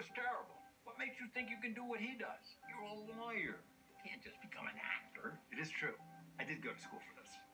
was terrible. What makes you think you can do what he does? You're a lawyer. You can't just become an actor. It is true. I did go to school for this.